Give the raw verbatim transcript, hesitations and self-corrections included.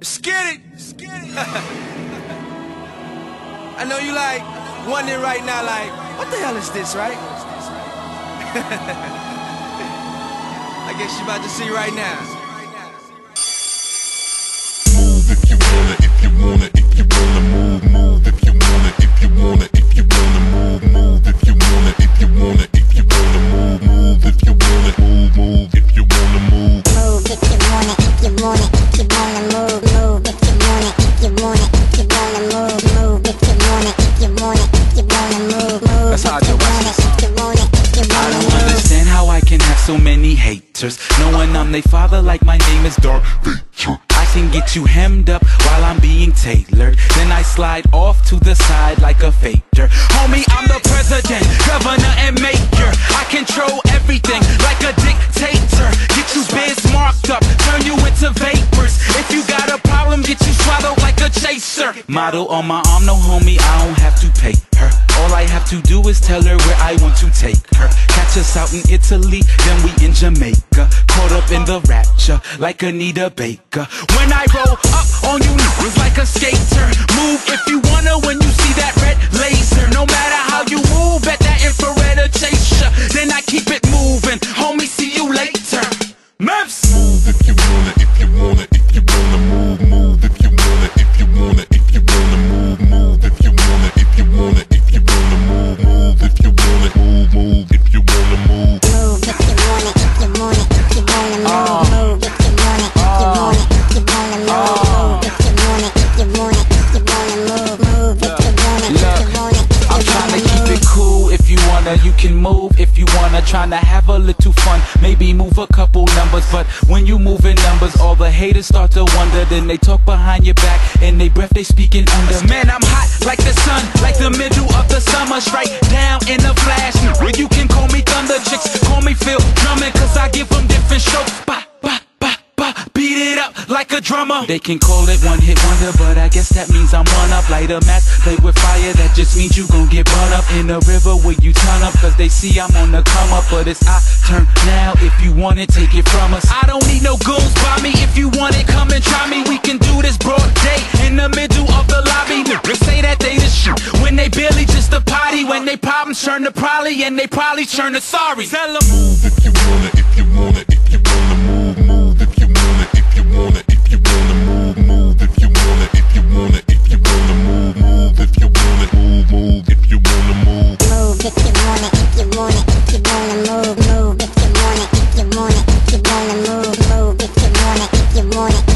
Skid it! Skid it! I know you like wondering right now, like, what the hell is this, right? I guess you about to see right now. Move if you wanna, if you wanna, if you wanna move, move if you wanna, if you wanna, if you wanna move, move if you wanna, if you wanna, if you wanna move, move if you wanna, move, move if you wanna move. Move if you wanna, if you wanna, if you wanna move, move if you wanna, if you wanna, if you wanna move, move if you wanna, if you wanna, if you wanna move, move. That's how I do it. I don't understand how I can have so many haters, knowing I'm they father like my name is Darth Vader. I can get you hemmed up while I'm being tailored, then I slide off to the side like a faker. Homie, I'm the president, governor, and mayor. I control everything like a dictator. Get you biz marked up, turn you into vapors. If you got a problem, get you swallowed like a chaser. Model on my arm, no homie, I don't have to pay her. All I have to do is tell her where I want to take her. Catch us out in Italy, then we in Jamaica. Caught up in the rapture, like Anita Baker. When I roll up on you niggas like a skater. Move if you wanna when you see that red laser. No matter how you move, bet that infrared will chase ya. Then I keep it moving, homie, see you later. Memphis. Move if you wanna, if you wanna, if you wanna move, move if you wanna, if you wanna, if you wanna move, move if you wanna, if you wanna, if you wanna move, move if you wanna, move, move if you wanna move. Move if you wanna, if you wanna, if you wanna move, move if you wanna, if you wanna, if you wanna move, move if you wanna, if you wanna, if you wanna move, move if you wanna, if you wanna, if you I'm wanna tryna move. keep it cool. If you wanna, you can move. If you wanna, tryna have a little fun. Maybe move a couple numbers, but when you move in numbers, all the haters start to wonder. Then they talk behind your back, and they breath they speaking under. Man, I'm hot like the sun, like the middle of the summer, straight down in a flash. Where you can call me Thunder, chicks call me Phil Drummond, cause I give them different strokes. Bah, bah, bah, bah, beat it up like a drummer. They can call it one hit wonder, but I guess that means I'm one up. Light a match, play with fire, that just means you gon' get burned up. In the river where you turn up, cause they see I'm on the come up. But it's our turn now, if you want it, take it from us. I don't need no goons by me, if you want it, come and try me. We can do this broad day, in the middle of the lobby. They say that they the shit, when they barely just a potty. When they problems turn to probably, and they probably turn to sorry. Tell them. Move if you wanna, if you wanna, if you wanna move, move if you wanna, if you wanna, if you wanna move, move if you wanna, if you wanna, if you wanna move, move if you wanna, move, move if you wanna move. Move if you wanna, if you wanna, if you wanna move, move if you wanna, if you wanna, if you wanna move, move if you wanna, if you wanna.